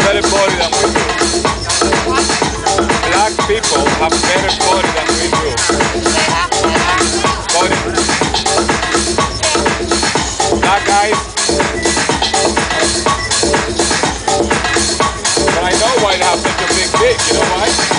better body than we do. Black people have better body than we do. Body. Black guys. But I know why they have such a big dick, you know why?